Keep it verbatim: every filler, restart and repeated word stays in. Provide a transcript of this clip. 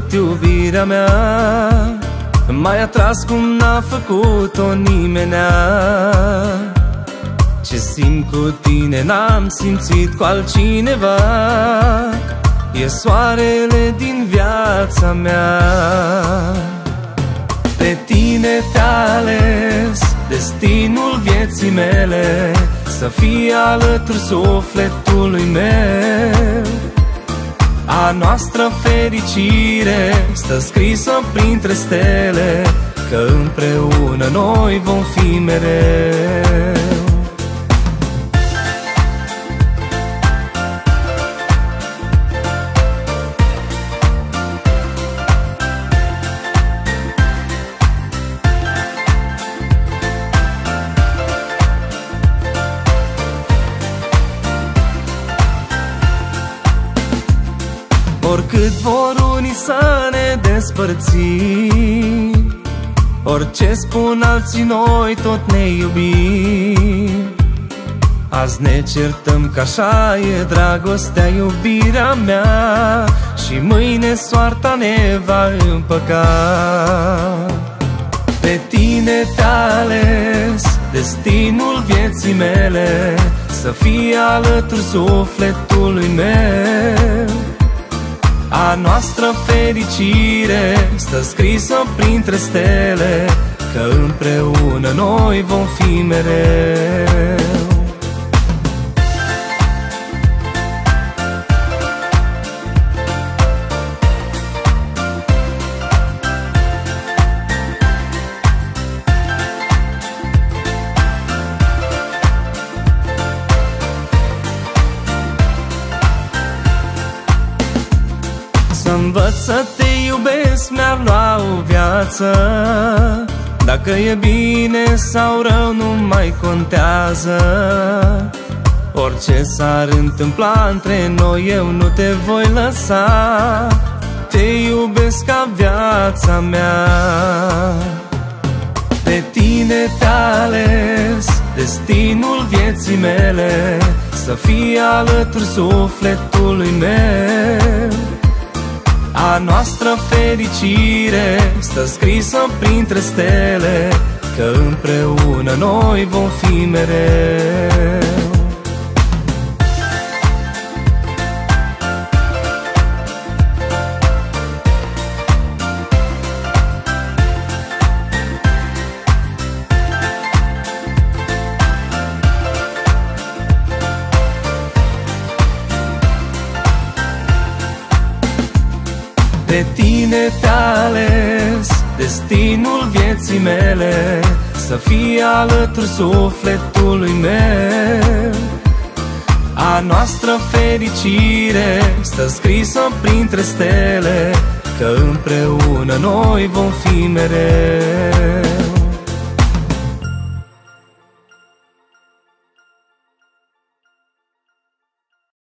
atât iubirea mea, m-ai atras cum n-a făcut-o nimenea. Ce simt cu tine n-am simțit cu altcineva, e soarele din viața mea. Pe tine te-a ales destinul vieții mele, să fii alături sufletului meu. A noastră fericire stă scrisă printre stele, că împreună noi vom fi mereu. Oricât vor unii să ne despărțim, orice spun alții, noi tot ne iubim. Azi ne certăm că așa e dragostea, iubirea mea, și mâine soarta ne va împăca. Pe tine te-a ales destinul vieții mele, să fii alături sufletului meu. A noastră fericire stă scrisă printre stele, că împreună noi vom fi mereu. Să învăț să te iubesc mi-ar lua o viață, dacă e bine sau rău nu mai contează. Orice s-ar întâmpla între noi, eu nu te voi lăsa, te iubesc ca viața mea. Pe tine te-a ales destinul vieții mele, să fii alături sufletului meu. A noastră fericire stă scrisă printre stele, că împreună noi vom fi mereu. Pe tine te-a ales destinul vieții mele, să fii alături sufletului meu. A noastră fericire stă scrisă printre stele, că împreună noi vom fi mereu.